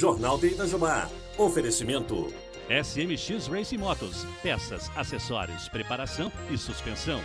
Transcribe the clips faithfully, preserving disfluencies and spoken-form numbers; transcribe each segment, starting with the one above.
Jornal de Itajubá. Oferecimento S M X Racing Motos. Peças, acessórios, preparação e suspensão.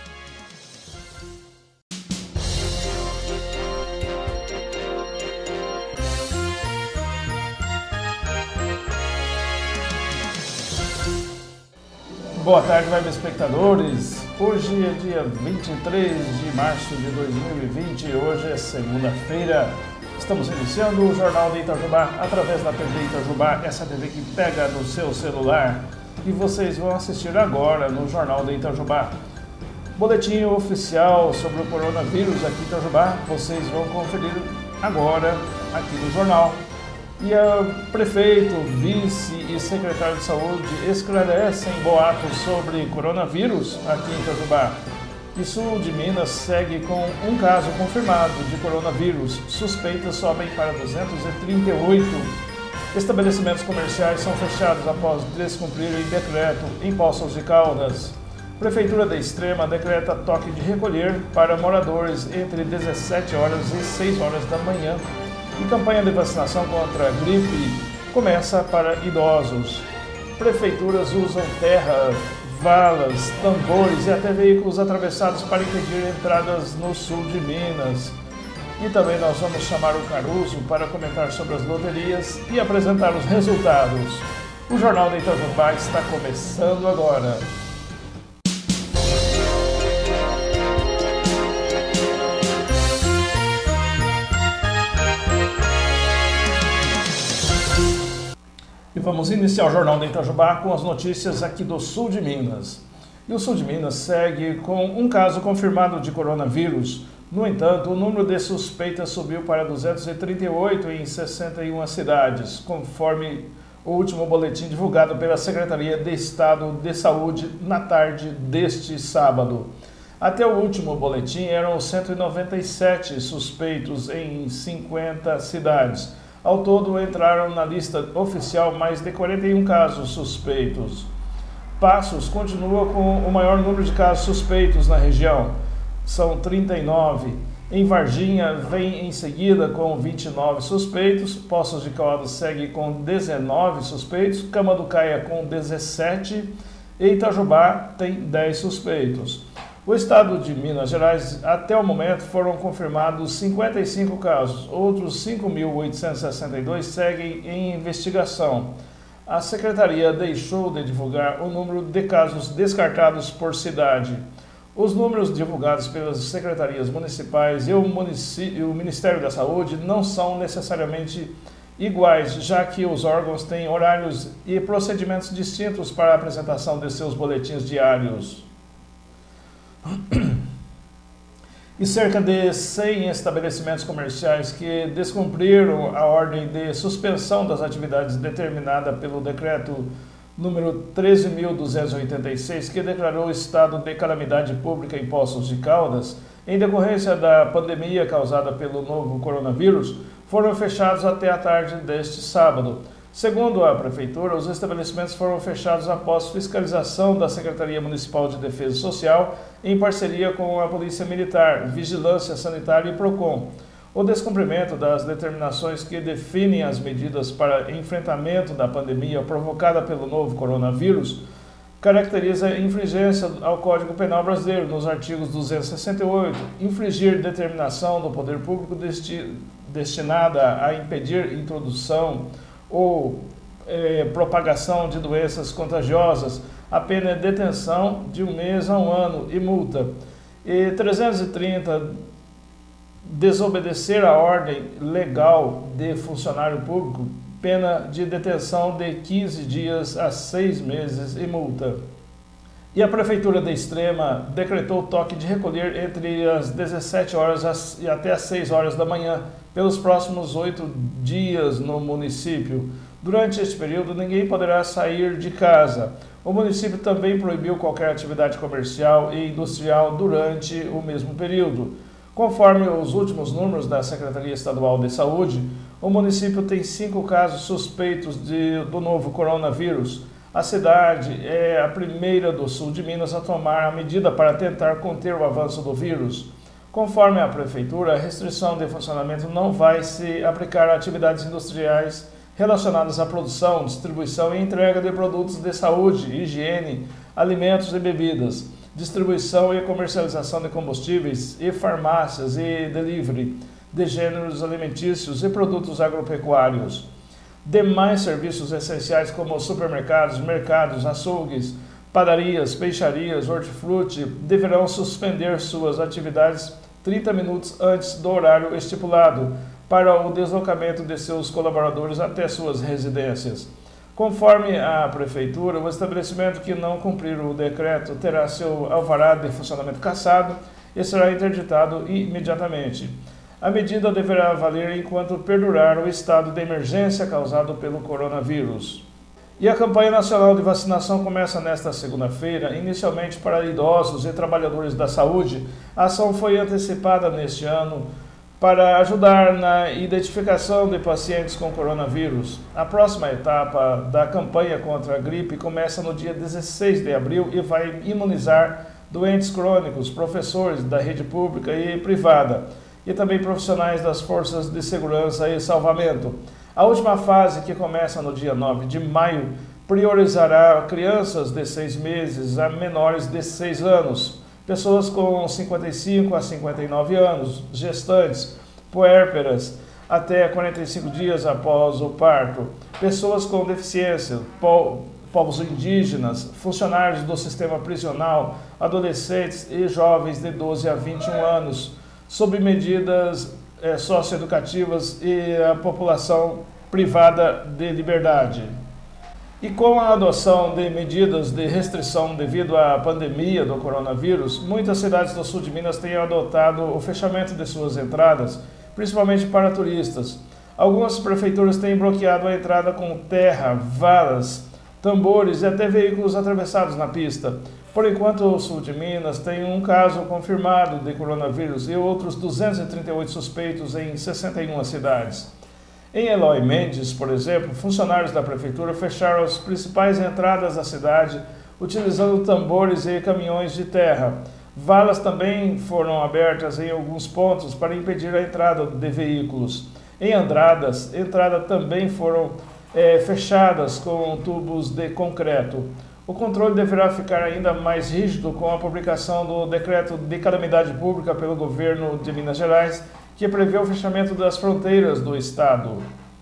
Boa tarde, web espectadores. Hoje é dia vinte e três de março de dois mil e vinte. Hoje é segunda-feira. Estamos iniciando o Jornal de Itajubá através da T V Itajubá, essa T V que pega no seu celular. E vocês vão assistir agora no Jornal de Itajubá. Boletim oficial sobre o coronavírus aqui em Itajubá. Vocês vão conferir agora aqui no jornal. E o prefeito, vice e secretário de saúde esclarecem boatos sobre coronavírus aqui em Itajubá. E sul de Minas segue com um caso confirmado de coronavírus. Suspeitas sobem para duzentos e trinta e oito. Estabelecimentos comerciais são fechados após descumprirem decreto em Poços de Caldas. Prefeitura da Extrema decreta toque de recolher para moradores entre dezessete horas e seis horas da manhã. E campanha de vacinação contra a gripe começa para idosos. Prefeituras usam terra, valas, tambores e até veículos atravessados para impedir entradas no sul de Minas. E também nós vamos chamar o Caruso para comentar sobre as loterias e apresentar os resultados. O Jornal de Itajubá está começando agora. E vamos iniciar o Jornal de Itajubá com as notícias aqui do sul de Minas. E o sul de Minas segue com um caso confirmado de coronavírus. No entanto, o número de suspeitas subiu para duzentos e trinta e oito em sessenta e uma cidades, conforme o último boletim divulgado pela Secretaria de Estado de Saúde na tarde deste sábado. Até o último boletim eram cento e noventa e sete suspeitos em cinquenta cidades. Ao todo, entraram na lista oficial mais de quarenta e um casos suspeitos. Passos continua com o maior número de casos suspeitos na região, são trinta e nove. Em Varginha, vem em seguida com vinte e nove suspeitos. Poços de Caldas segue com dezenove suspeitos. Camanducaia com dezessete. E Itajubá tem dez suspeitos. O estado de Minas Gerais, até o momento, foram confirmados cinquenta e cinco casos. Outros cinco mil oitocentos e sessenta e dois seguem em investigação. A Secretaria deixou de divulgar o número de casos descartados por cidade. Os números divulgados pelas secretarias municipais e o, munici- o Ministério da Saúde não são necessariamente iguais, já que os órgãos têm horários e procedimentos distintos para a apresentação de seus boletins diários. E cerca de cem estabelecimentos comerciais que descumpriram a ordem de suspensão das atividades determinada pelo decreto número treze mil duzentos e oitenta e seis, que declarou o estado de calamidade pública em Poços de Caldas, em decorrência da pandemia causada pelo novo coronavírus, foram fechados até a tarde deste sábado. Segundo a Prefeitura, os estabelecimentos foram fechados após fiscalização da Secretaria Municipal de Defesa Social, em parceria com a Polícia Militar, Vigilância Sanitária e PROCON. O descumprimento das determinações que definem as medidas para enfrentamento da pandemia provocada pelo novo coronavírus caracteriza infringência ao Código Penal Brasileiro, nos artigos duzentos e sessenta e oito, infringir determinação do poder público desti- destinada a impedir introdução ou eh, propagação de doenças contagiosas, a pena é detenção de um mês a um ano e multa. E trezentos e trinta, desobedecer a ordem legal de funcionário público, pena de detenção de quinze dias a seis meses e multa. E a Prefeitura da Extrema decretou toque de recolher entre as dezessete horas e até as seis horas da manhã, pelos próximos oito dias no município. Durante este período, ninguém poderá sair de casa. O município também proibiu qualquer atividade comercial e industrial durante o mesmo período. Conforme os últimos números da Secretaria Estadual de Saúde, o município tem cinco casos suspeitos de, do novo coronavírus. A cidade é a primeira do sul de Minas a tomar a medida para tentar conter o avanço do vírus. Conforme a Prefeitura, a restrição de funcionamento não vai se aplicar a atividades industriais relacionadas à produção, distribuição e entrega de produtos de saúde, higiene, alimentos e bebidas, distribuição e comercialização de combustíveis e farmácias e delivery de gêneros alimentícios e produtos agropecuários. Demais serviços essenciais como supermercados, mercados, açougues, padarias, peixarias, hortifruti deverão suspender suas atividades trinta minutos antes do horário estipulado para o deslocamento de seus colaboradores até suas residências. Conforme a Prefeitura, o estabelecimento que não cumprir o decreto terá seu alvará de funcionamento cassado e será interditado imediatamente. A medida deverá valer enquanto perdurar o estado de emergência causado pelo coronavírus. E a campanha nacional de vacinação começa nesta segunda-feira, inicialmente para idosos e trabalhadores da saúde. A ação foi antecipada neste ano para ajudar na identificação de pacientes com coronavírus. A próxima etapa da campanha contra a gripe começa no dia dezesseis de abril e vai imunizar doentes crônicos, professores da rede pública e privada, e também profissionais das forças de segurança e salvamento. A última fase, que começa no dia nove de maio, priorizará crianças de seis meses a menores de seis anos, pessoas com cinquenta e cinco a cinquenta e nove anos, gestantes, puérperas, até quarenta e cinco dias após o parto, pessoas com deficiência, po povos indígenas, funcionários do sistema prisional, adolescentes e jovens de doze a vinte e um anos, sob medidas é, socioeducativas e a população privada de liberdade. E com a adoção de medidas de restrição devido à pandemia do coronavírus, muitas cidades do sul de Minas têm adotado o fechamento de suas entradas, principalmente para turistas. Algumas prefeituras têm bloqueado a entrada com terra, varas, tambores e até veículos atravessados na pista. Por enquanto, o sul de Minas tem um caso confirmado de coronavírus e outros duzentos e trinta e oito suspeitos em sessenta e uma cidades. Em Eloy Mendes, por exemplo, funcionários da prefeitura fecharam as principais entradas da cidade utilizando tambores e caminhões de terra. Valas também foram abertas em alguns pontos para impedir a entrada de veículos. Em Andradas, entradas também foram é, fechadas com tubos de concreto. O controle deverá ficar ainda mais rígido com a publicação do decreto de calamidade pública pelo governo de Minas Gerais, que prevê o fechamento das fronteiras do estado.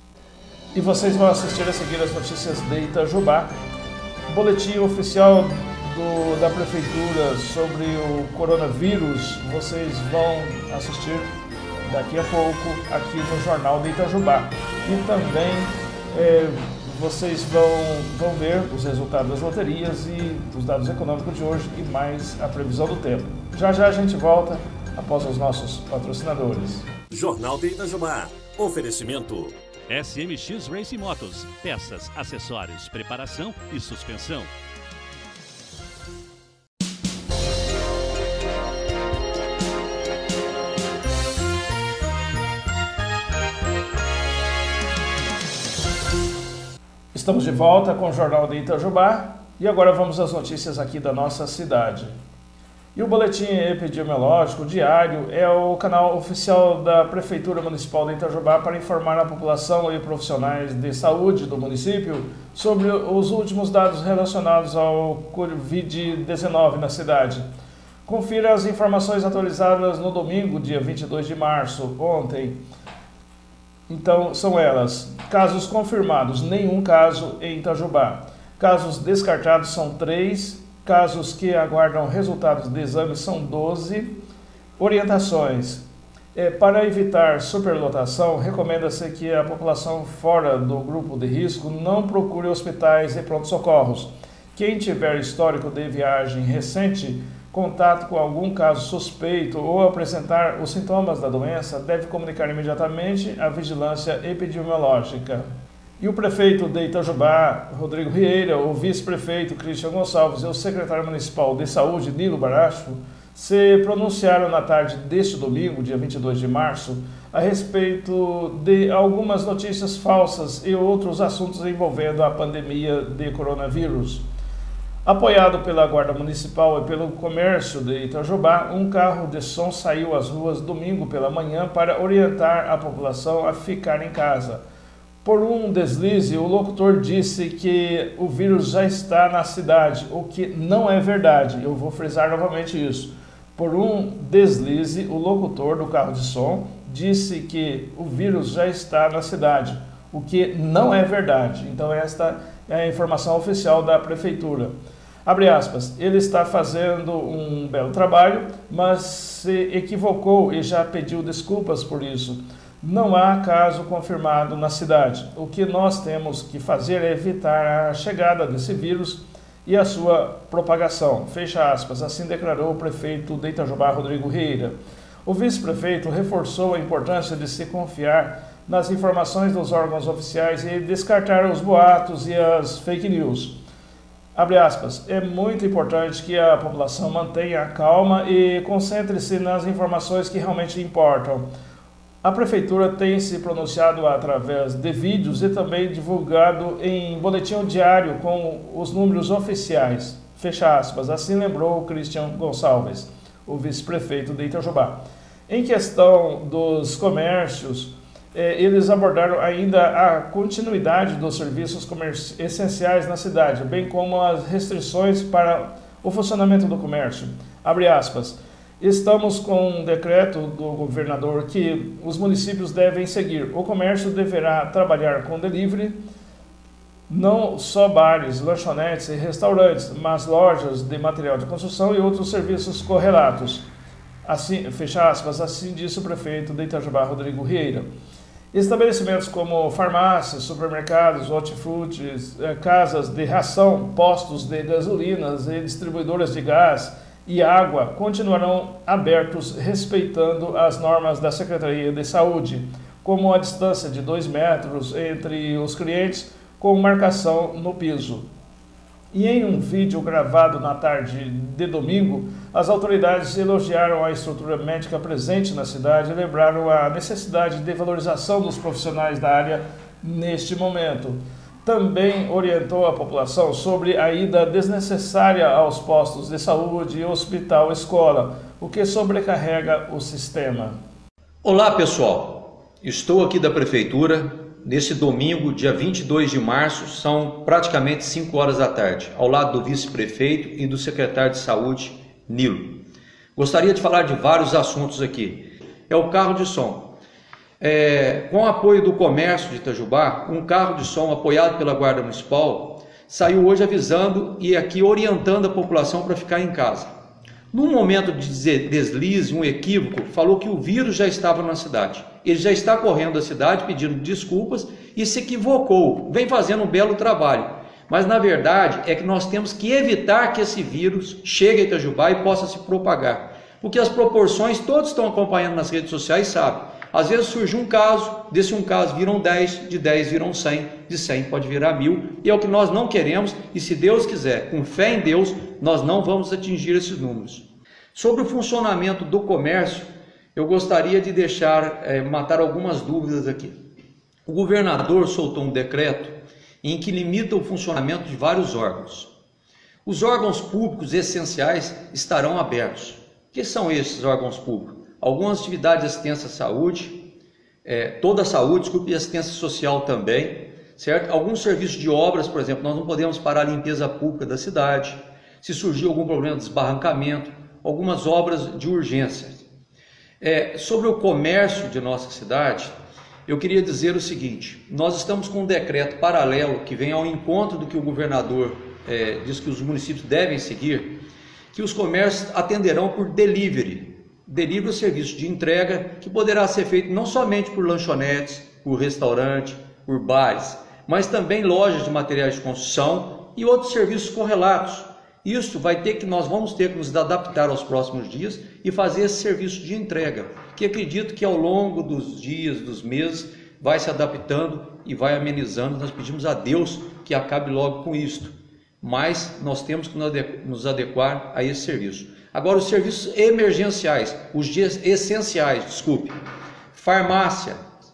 E vocês vão assistir a seguir as notícias de Itajubá, boletim oficial do, da prefeitura sobre o coronavírus. Vocês vão assistir daqui a pouco aqui no Jornal de Itajubá. E também é, vocês vão, vão ver os resultados das loterias e os dados econômicos de hoje e mais a previsão do tempo. Já já a gente volta após os nossos patrocinadores. Jornal de Itajubá. Oferecimento. S M X Racing Motos. Peças, acessórios, preparação e suspensão. Estamos de volta com o Jornal de Itajubá e agora vamos às notícias aqui da nossa cidade. E o boletim epidemiológico diário é o canal oficial da Prefeitura Municipal de Itajubá para informar a população e profissionais de saúde do município sobre os últimos dados relacionados ao covid dezenove na cidade. Confira as informações atualizadas no domingo, dia vinte e dois de março, ontem. Então, são elas: casos confirmados, nenhum caso em Itajubá. Casos descartados são três. Casos que aguardam resultados de exames são doze. Orientações. É, para evitar superlotação, recomenda-se que a população fora do grupo de risco não procure hospitais e pronto-socorros. Quem tiver histórico de viagem recente, contato com algum caso suspeito ou apresentar os sintomas da doença, deve comunicar imediatamente à vigilância epidemiológica. E o prefeito de Itajubá, Rodrigo Rieira, o vice-prefeito Cristian Gonçalves e o secretário municipal de saúde, Nilo Baracho, se pronunciaram na tarde deste domingo, dia vinte e dois de março, a respeito de algumas notícias falsas e outros assuntos envolvendo a pandemia de coronavírus. Apoiado pela Guarda Municipal e pelo comércio de Itajubá, um carro de som saiu às ruas domingo pela manhã para orientar a população a ficar em casa. Por um deslize, o locutor disse que o vírus já está na cidade, o que não é verdade. Eu vou frisar novamente isso. Por um deslize, o locutor do carro de som disse que o vírus já está na cidade, o que não é verdade. Então esta é a informação oficial da prefeitura. Abre aspas, ele está fazendo um belo trabalho, mas se equivocou e já pediu desculpas por isso. Não há caso confirmado na cidade. O que nós temos que fazer é evitar a chegada desse vírus e a sua propagação. Fecha aspas, assim declarou o prefeito de Itajubá, Rodrigo Reira. O vice-prefeito reforçou a importância de se confiar nas informações dos órgãos oficiais e descartar os boatos e as fake news. Abre aspas, é muito importante que a população mantenha a calma e concentre-se nas informações que realmente importam. A prefeitura tem se pronunciado através de vídeos e também divulgado em boletim diário com os números oficiais. Fecha aspas, assim lembrou o Christian Gonçalves, o vice-prefeito de Itajubá. Em questão dos comércios, eh, eles abordaram ainda a continuidade dos serviços essenciais na cidade, bem como as restrições para o funcionamento do comércio. Abre aspas. Estamos com um decreto do governador que os municípios devem seguir. O comércio deverá trabalhar com delivery, não só bares, lanchonetes e restaurantes, mas lojas de material de construção e outros serviços correlatos. Assim, fecha aspas, assim disse o prefeito de Itajubá, Rodrigo Reira. Estabelecimentos como farmácias, supermercados, hortifrutis, casas de ração, postos de gasolinas e distribuidoras de gás e água continuarão abertos respeitando as normas da Secretaria de Saúde, como a distância de dois metros entre os clientes com marcação no piso. E em um vídeo gravado na tarde de domingo, as autoridades elogiaram a estrutura médica presente na cidade e lembraram a necessidade de valorização dos profissionais da área neste momento. Também orientou a população sobre a ida desnecessária aos postos de saúde, hospital, escola, o que sobrecarrega o sistema. Olá pessoal, estou aqui da Prefeitura neste domingo, dia vinte e dois de março, são praticamente cinco horas da tarde, ao lado do vice-prefeito e do secretário de Saúde, Nilo. Gostaria de falar de vários assuntos aqui. É o carro de som. É, com o apoio do comércio de Itajubá, um carro de som apoiado pela Guarda Municipal saiu hoje avisando e aqui orientando a população para ficar em casa. Num momento de deslize, um equívoco, falou que o vírus já estava na cidade. Ele já está correndo a cidade pedindo desculpas e se equivocou, vem fazendo um belo trabalho. Mas na verdade é que nós temos que evitar que esse vírus chegue a Itajubá e possa se propagar. Porque as proporções, todos estão acompanhando nas redes sociais, sabem. Às vezes surge um caso, desse um caso viram dez, de dez viram cem, de cem pode virar mil, e é o que nós não queremos, e se Deus quiser, com fé em Deus, nós não vamos atingir esses números. Sobre o funcionamento do comércio, eu gostaria de deixar, é, matar algumas dúvidas aqui. O governador soltou um decreto em que limita o funcionamento de vários órgãos. Os órgãos públicos essenciais estarão abertos. O que são esses órgãos públicos? Algumas atividades de assistência à saúde, é, toda a saúde, desculpe, e assistência social também, certo? Alguns serviços de obras, por exemplo, nós não podemos parar a limpeza pública da cidade, se surgir algum problema de desbarrancamento, algumas obras de urgência. É, sobre o comércio de nossa cidade, eu queria dizer o seguinte, nós estamos com um decreto paralelo que vem ao encontro do que o governador é, diz que os municípios devem seguir, que os comércios atenderão por delivery. Delivery é o serviço de entrega que poderá ser feito não somente por lanchonetes, por restaurante, por bares, mas também lojas de materiais de construção e outros serviços correlatos. Isso vai ter que, nós vamos ter que nos adaptar aos próximos dias e fazer esse serviço de entrega, que acredito que ao longo dos dias, dos meses, vai se adaptando e vai amenizando. Nós pedimos a Deus que acabe logo com isto, mas nós temos que nos adequar a esse serviço. Agora, os serviços emergenciais, os dias essenciais, desculpe, farmácia,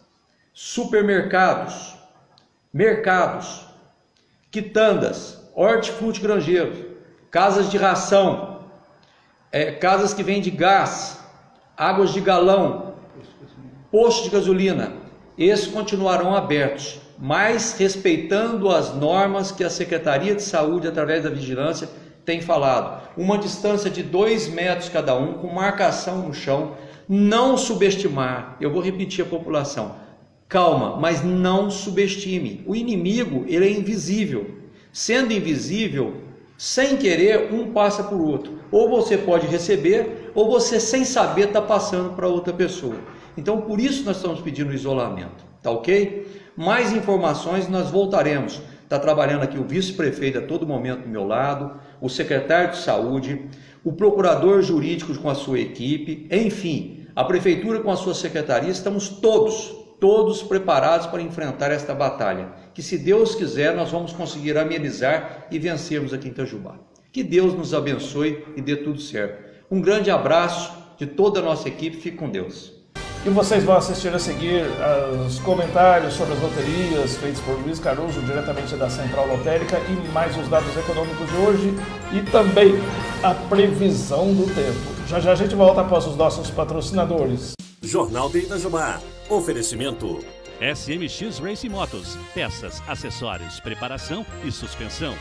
supermercados, mercados, quitandas, hortifruti grangeiros, casas de ração, é, casas que vendem gás, águas de galão, postos de gasolina, esses continuarão abertos. mas respeitando as normas que a Secretaria de Saúde, através da vigilância, tem falado. Uma distância de dois metros cada um, com marcação no chão, não subestimar. Eu vou repetir a população. Calma, mas não subestime. O inimigo, ele é invisível. Sendo invisível, sem querer, um passa por outro. Ou você pode receber, ou você, sem saber, está passando para outra pessoa. Então, por isso nós estamos pedindo isolamento. Tá ok? Mais informações nós voltaremos. Está trabalhando aqui o vice-prefeito a todo momento do meu lado, o secretário de saúde, o procurador jurídico com a sua equipe, enfim, a prefeitura com a sua secretaria, estamos todos, todos preparados para enfrentar esta batalha, que se Deus quiser nós vamos conseguir amenizar e vencermos aqui em Itajubá. Que Deus nos abençoe e dê tudo certo. Um grande abraço de toda a nossa equipe, fique com Deus. E vocês vão assistir a seguir os comentários sobre as loterias feitos por Luiz Caruso, diretamente da Central Lotérica, e mais os dados econômicos de hoje e também a previsão do tempo. Já já a gente volta após os nossos patrocinadores. Jornal de Itajubá. Oferecimento. S M X Racing Motos. Peças, acessórios, preparação e suspensão.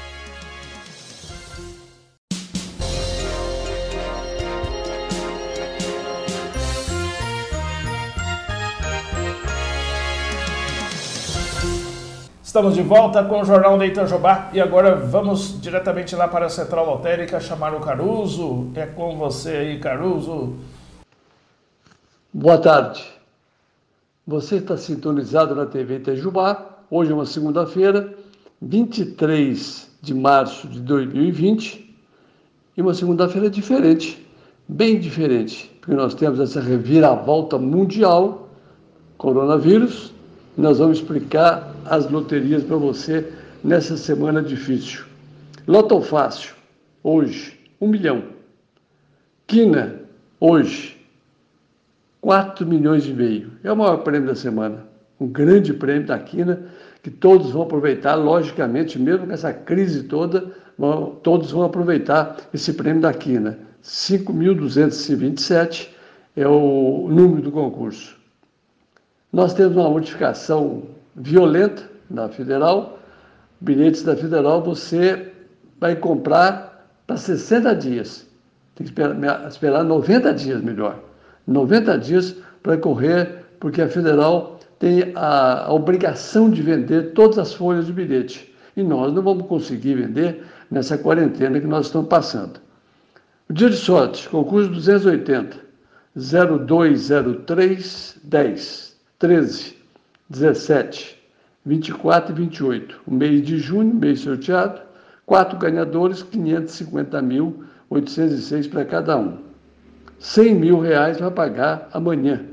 Estamos de volta com o Jornal de Itajubá e agora vamos diretamente lá para a Central Lotérica chamar o Caruso. É com você aí, Caruso. Boa tarde. Você está sintonizado na T V Itajubá. Hoje é uma segunda-feira, vinte e três de março de dois mil e vinte, e uma segunda-feira diferente, bem diferente, porque nós temos essa reviravolta mundial, coronavírus. Nós vamos explicar as loterias para você nessa semana difícil. Loto Fácil, hoje, um milhão. Quina, hoje, quatro milhões e meio. É o maior prêmio da semana. Um grande prêmio da Quina, que todos vão aproveitar, logicamente, mesmo com essa crise toda, vão, todos vão aproveitar esse prêmio da Quina. cinco mil duzentos e vinte e sete é o número do concurso. Nós temos uma modificação violenta na Federal. Bilhetes da Federal você vai comprar para sessenta dias. Tem que esperar, esperar noventa dias, melhor. noventa dias para correr, porque a Federal tem a, a obrigação de vender todas as folhas de bilhete. E nós não vamos conseguir vender nessa quarentena que nós estamos passando. O dia de sorte, concurso duzentos e oitenta, zero dois zero três dez. treze, dezessete, vinte e quatro e vinte e oito. O mês de junho, mês sorteado, quatro ganhadores, quinhentos e cinquenta mil, oitocentos e seis para cada um. cem mil reais vai pagar amanhã.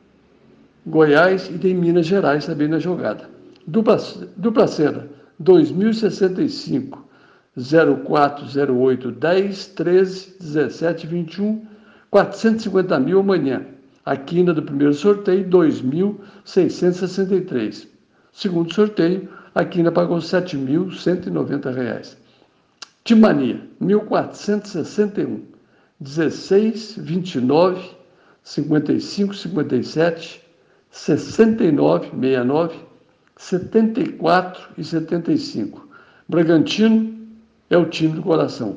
Goiás e tem Minas Gerais também na jogada. Dupla, dupla cena, dois mil e sessenta e cinco, zero quatro zero oito dez, treze, dezessete, vinte e um, quatrocentos e cinquenta mil amanhã. A quina do primeiro sorteio, dois mil seiscentos e sessenta e três. Segundo sorteio, a quina pagou sete mil cento e noventa reais. Timania, mil quatrocentos e sessenta e um, dezesseis, vinte e nove, cinquenta e cinco, cinquenta e sete, sessenta e nove, sessenta e nove, setenta e quatro e setenta e cinco. Bragantino é o time do coração.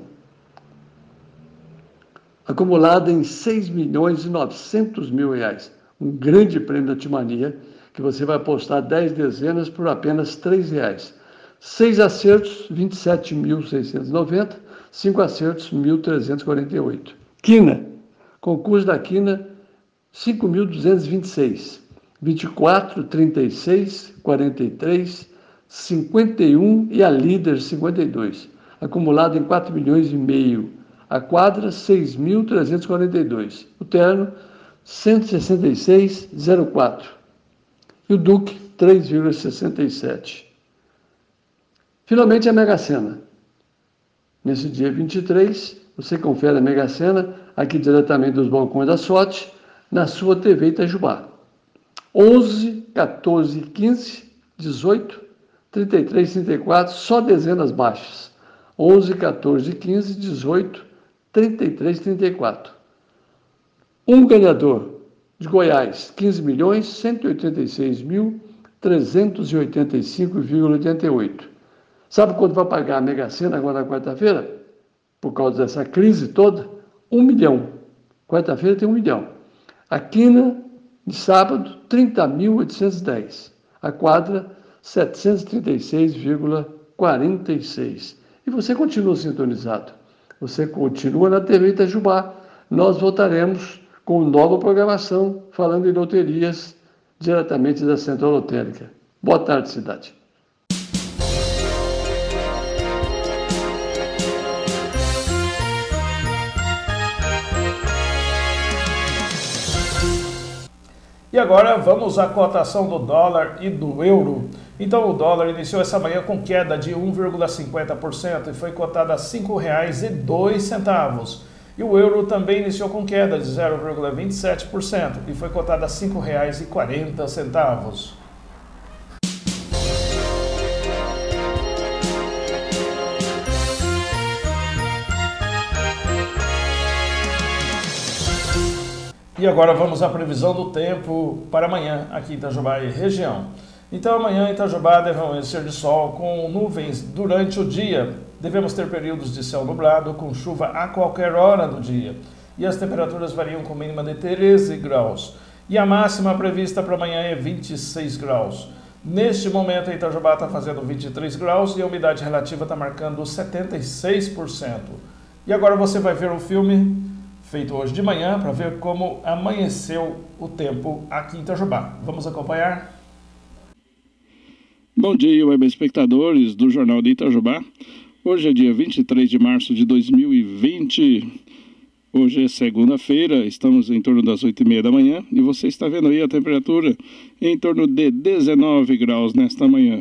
Acumulada em seis milhões e novecentos mil reais. Um grande prêmio da Timania, que você vai apostar dez dezenas por apenas três reais. Seis acertos, vinte e sete mil seiscentos e noventa. Cinco acertos, mil trezentos e quarenta e oito. Quina, concurso da Quina, cinco mil duzentos e vinte e seis. vinte e quatro, trinta e seis, quarenta e três, cinquenta e um e a líder, cinquenta e dois. Acumulado em quatro milhões e meio. A quadra, seis mil trezentos e quarenta e dois. O terno, cento e sessenta e seis vírgula zero quatro. E o Duque, três vírgula sessenta e sete. Finalmente, a Mega Sena. Nesse dia vinte e três, você confere a Mega Sena, aqui diretamente dos balcões da sorte, na sua T V Itajubá. onze, quatorze, quinze, dezoito, trinta e três, trinta e quatro, só dezenas baixas. onze, quatorze, quinze, dezoito, trinta e três, trinta e quatro. Um ganhador de Goiás, quinze milhões, cento e oitenta e seis mil, trezentos e oitenta e cinco vírgula oitenta e oito. Sabe quanto vai pagar a Mega Sena agora na quarta-feira? Por causa dessa crise toda? Um milhão. Quarta-feira tem um milhão. A quina, de sábado, trinta mil oitocentos e dez. A quadra, setecentos e trinta e seis vírgula quarenta e seis. E você continua sintonizado. Você continua na T V Itajubá. Nós voltaremos com nova programação, falando em loterias, diretamente da Central Lotérica. Boa tarde, cidade. E agora vamos à cotação do dólar e do euro. Então o dólar iniciou essa manhã com queda de um vírgula cinquenta por cento e foi cotado a cinco reais e dois centavos. E o euro também iniciou com queda de zero vírgula vinte e sete por cento e foi cotado a cinco reais e quarenta centavos. E agora vamos à previsão do tempo para amanhã aqui em Itajubá e região. Então amanhã em Itajubá deve amanhecer de sol com nuvens durante o dia. Devemos ter períodos de céu nublado com chuva a qualquer hora do dia. E as temperaturas variam com mínima de treze graus. E a máxima prevista para amanhã é vinte e seis graus. Neste momento em Itajubá está fazendo vinte e três graus e a umidade relativa está marcando setenta e seis por cento. E agora você vai ver o filme feito hoje de manhã para ver como amanheceu o tempo aqui em Itajubá. Vamos acompanhar? Bom dia, web espectadores do Jornal de Itajubá. Hoje é dia vinte e três de março de dois mil e vinte. Hoje é segunda-feira, estamos em torno das oito e meia da manhã e você está vendo aí a temperatura em torno de dezenove graus nesta manhã.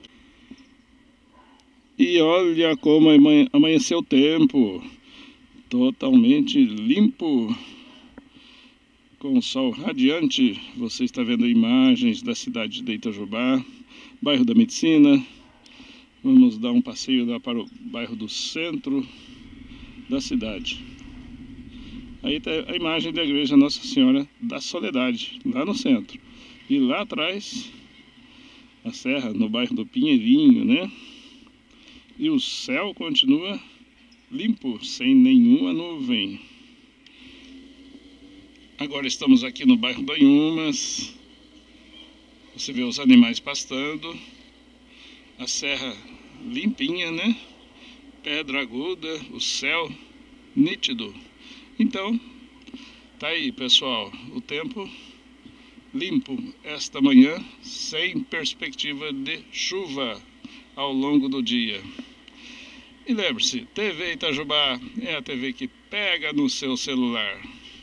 E olha como amanheceu o tempo. Totalmente limpo, com o sol radiante. Você está vendo imagens da cidade de Itajubá, bairro da Medicina. Vamos dar um passeio lá para o bairro do centro da cidade. Aí está a imagem da igreja Nossa Senhora da Soledade, lá no centro. E lá atrás, a serra, no bairro do Pinheirinho, né? E o céu continua limpo, sem nenhuma nuvem. Agora estamos aqui no bairro Banhumas. Você vê os animais pastando. A serra limpinha, né? Pedra aguda, o céu nítido. Então, tá aí, pessoal, o tempo limpo esta manhã, sem perspectiva de chuva ao longo do dia. E lembre-se, T V Itajubá é a T V que pega no seu celular.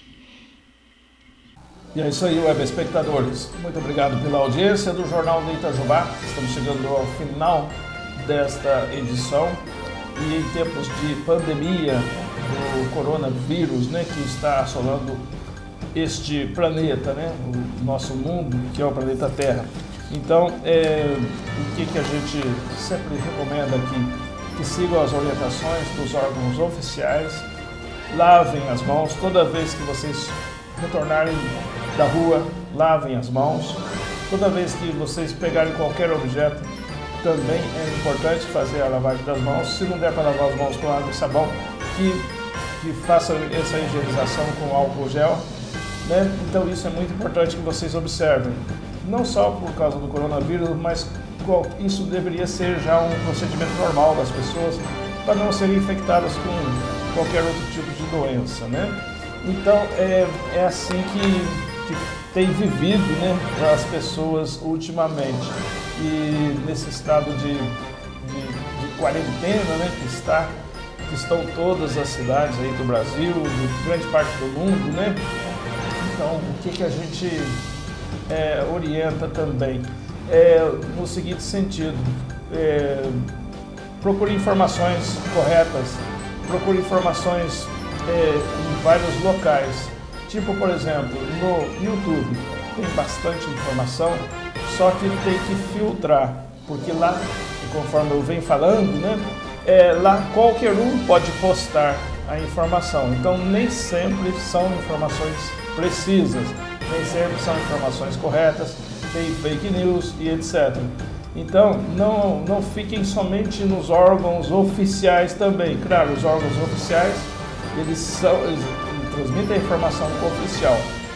E é isso aí, web espectadores. Muito obrigado pela audiência do Jornal de Itajubá. Estamos chegando ao final desta edição. E em tempos de pandemia do coronavírus, né, que está assolando este planeta, né, o nosso mundo, que é o planeta Terra. Então, é, o que, que a gente sempre recomenda aqui? Que sigam as orientações dos órgãos oficiais, lavem as mãos, toda vez que vocês retornarem da rua, lavem as mãos, toda vez que vocês pegarem qualquer objeto, também é importante fazer a lavagem das mãos. Se não der para lavar as mãos com água e sabão, que, que façam essa higienização com álcool gel, né? Então isso é muito importante que vocês observem, não só por causa do coronavírus, mas isso deveria ser já um procedimento normal das pessoas para não serem infectadas com qualquer outro tipo de doença, né? Então é, é assim que, que tem vivido, né, as pessoas ultimamente. E nesse estado de, de, de quarentena, né, que, está, que estão todas as cidades aí do Brasil, de grande parte do mundo, né? Então o que, que a gente é, orienta também? É, no seguinte sentido, é, procure informações corretas, procure informações é, em vários locais, tipo, por exemplo, no YouTube tem bastante informação, só que tem que filtrar, porque lá, conforme eu venho falando, né, é, lá qualquer um pode postar a informação, então nem sempre são informações precisas, nem sempre são informações corretas. tem fake news e etcétera. Então, não, não fiquem somente nos órgãos oficiais também. Claro, os órgãos oficiais, eles, são, eles transmitem a informação oficial,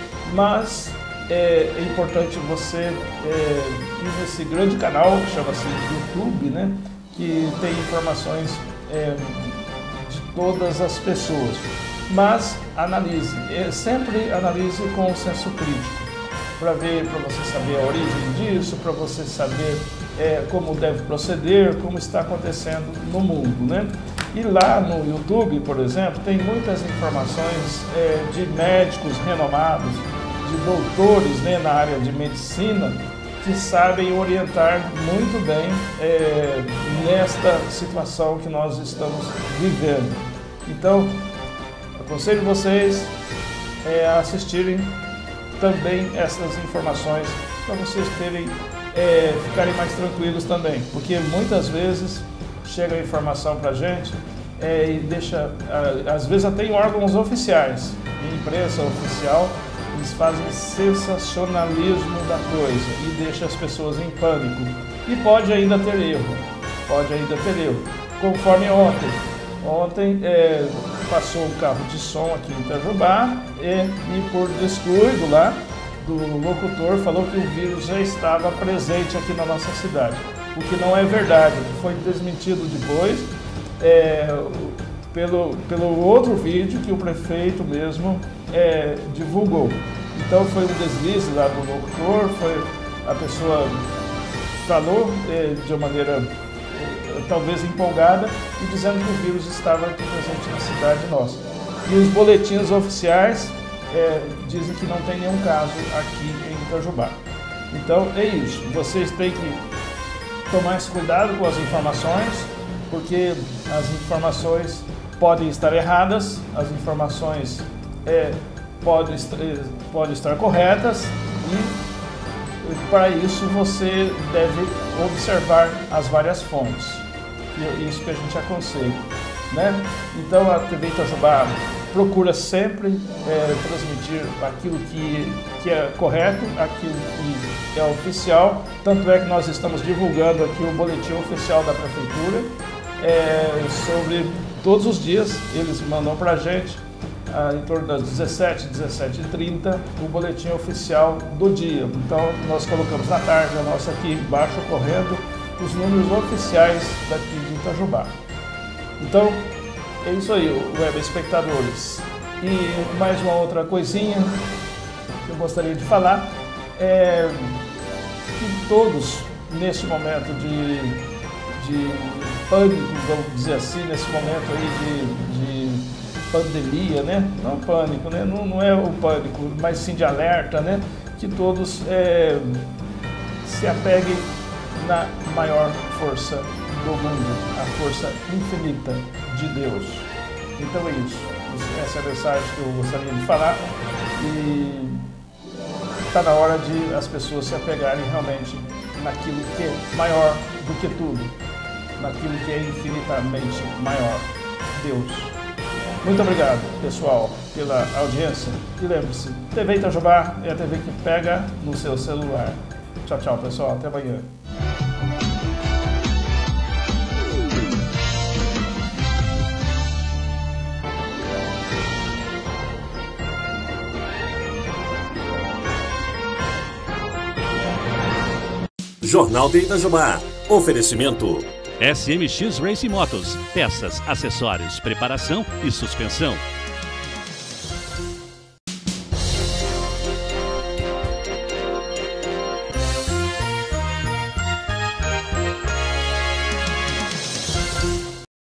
mas é, é importante você é, ir nesse grande canal, que chama-se YouTube, né, que tem informações é, de todas as pessoas. Mas analise, é, sempre analise com o senso crítico, para ver, para você saber a origem disso, para você saber é, como deve proceder, como está acontecendo no mundo, né? E lá no YouTube, por exemplo, tem muitas informações é, de médicos renomados, de doutores, né, na área de medicina, que sabem orientar muito bem é, nesta situação que nós estamos vivendo. Então, aconselho vocês é, a assistirem também essas informações para vocês terem, é, ficarem mais tranquilos também, porque muitas vezes chega a informação para a gente é, e deixa, às vezes até em órgãos oficiais, em imprensa oficial, eles fazem sensacionalismo da coisa e deixa as pessoas em pânico. E pode ainda ter erro, pode ainda ter erro, conforme ontem. Ontem é, passou um carro de som aqui em Itajubá e, e por descuido lá do locutor falou que o vírus já estava presente aqui na nossa cidade, o que não é verdade, o que foi desmentido depois é, pelo, pelo outro vídeo que o prefeito mesmo é, divulgou. Então foi um deslize lá do locutor, foi, a pessoa falou é, de uma maneira talvez empolgada e dizendo que o vírus estava aqui presente na cidade nossa. E os boletins oficiais é, dizem que não tem nenhum caso aqui em Itajubá. Então é isso, vocês têm que tomar esse cuidado com as informações, porque as informações podem estar erradas, as informações é, podem, podem estar corretas e para isso você deve observar as várias fontes. E isso que a gente aconselha, né? Então a T V Itajubá procura sempre é, transmitir aquilo que, que é correto, aquilo que é oficial. Tanto é que nós estamos divulgando aqui o boletim oficial da Prefeitura é, sobre todos os dias. Eles mandam para a gente, ah, em torno das dezessete, dezessete e trinta, o boletim oficial do dia. Então nós colocamos na tarde a nossa aqui embaixo correndo os números oficiais daqui de Itajubá. Então, é isso aí, web espectadores. E mais uma outra coisinha que eu gostaria de falar é que todos, neste momento de, de pânico, vamos dizer assim, nesse momento aí de, de pandemia, né? Não pânico, né? Não, não é o pânico, mas sim de alerta, né? Que todos é, se apeguem na maior força do mundo, a força infinita de Deus. Então é isso. Essa é a mensagem que eu gostaria de falar e está na hora de as pessoas se apegarem realmente naquilo que é maior do que tudo, naquilo que é infinitamente maior, Deus. Muito obrigado, pessoal, pela audiência e lembre-se, T V Itajubá é a T V que pega no seu celular. Tchau, tchau, pessoal. Até amanhã. Jornal de Itajubá. Oferecimento S M X Racing Motos. Peças, acessórios, preparação e suspensão.